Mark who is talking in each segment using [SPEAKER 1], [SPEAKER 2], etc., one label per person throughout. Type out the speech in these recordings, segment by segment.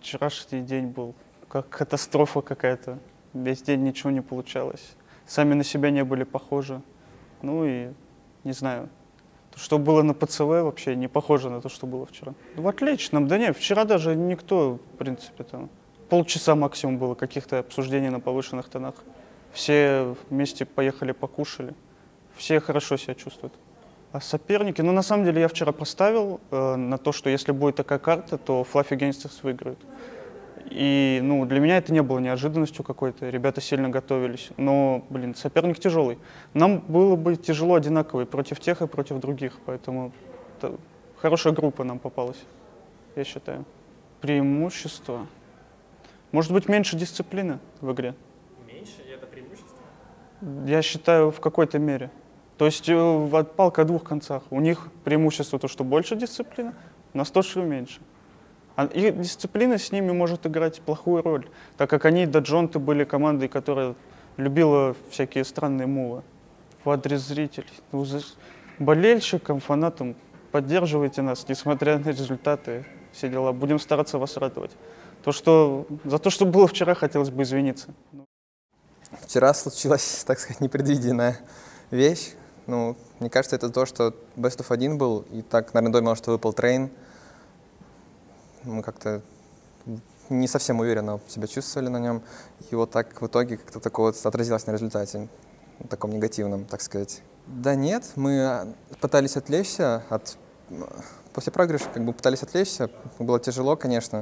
[SPEAKER 1] Вчерашний день был как катастрофа какая-то. Весь день ничего не получалось. Сами на себя не были похожи. Ну и, не знаю, то, что было на ПЦВ, вообще не похоже на то, что было вчера. В отличном, да нет, вчера даже никто, в принципе, там, полчаса максимум было каких-то обсуждений на повышенных тонах. Все вместе поехали, покушали. Все хорошо себя чувствуют. А соперники, ну на самом деле я вчера поставил на то, что если будет такая карта, то Fluffy Gangsters выиграют. И ну, для меня это не было неожиданностью какой-то, ребята сильно готовились. Но, блин, соперник тяжелый. Нам было бы тяжело одинаково и против тех, и против других, поэтому хорошая группа нам попалась, я считаю. Преимущество. Может быть, меньше дисциплины в игре.
[SPEAKER 2] Меньше? И это преимущество?
[SPEAKER 1] Я считаю, в какой-то мере. То есть палка о двух концах. У них преимущество то, что больше дисциплины, у нас то, что меньше. И дисциплина с ними может играть плохую роль, так как они до Джонты были командой, которая любила всякие странные мувы. В адрес зрителей, болельщикам, фанатам, поддерживайте нас, несмотря на результаты, все дела. Будем стараться вас радовать. За то, что было вчера, хотелось бы извиниться.
[SPEAKER 3] Вчера случилась, так сказать, непредвиденная вещь. Ну, мне кажется, это то, что Best of 1 был, и так на рандоме, что выпал Трейн. Мы как-то не совсем уверенно себя чувствовали на нем. И вот так в итоге как-то такое вот отразилось на результате, таком негативном, так сказать. Да нет, мы пытались отвлечься после проигрыша, пытались отвлечься. Было тяжело, конечно.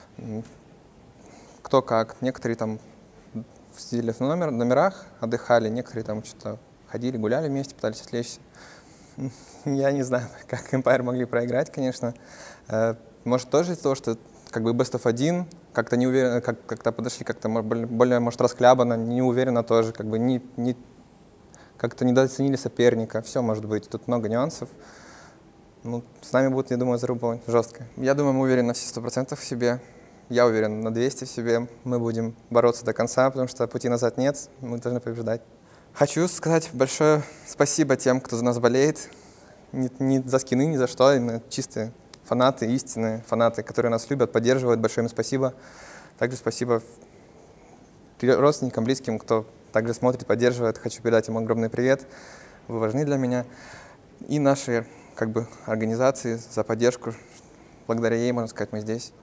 [SPEAKER 3] Кто как. Некоторые там сидели в номерах, отдыхали, некоторые там что-то ходили, гуляли вместе, пытались отвлечься. Я не знаю, как Empire могли проиграть, конечно. Может, тоже из-за того, что Best of 1, как-то не уверенно, как-то подошли, как-то более, может, расхлябанно, не уверенно тоже, как-то недооценили соперника. Все может быть, тут много нюансов. Ну, с нами будет, я думаю, заруба жесткая. Я думаю, мы уверены на все 100% в себе. Я уверен на 200 в себе. Мы будем бороться до конца, потому что пути назад нет, мы должны побеждать. Хочу сказать большое спасибо тем, кто за нас болеет. Не за скины, ни за что, именно чистые фанаты, истинные фанаты, которые нас любят, поддерживают. Большое им спасибо. Также спасибо родственникам, близким, кто также смотрит, поддерживает. Хочу передать им огромный привет. Вы важны для меня. И нашей организации за поддержку. Благодаря ей, можно сказать, мы здесь.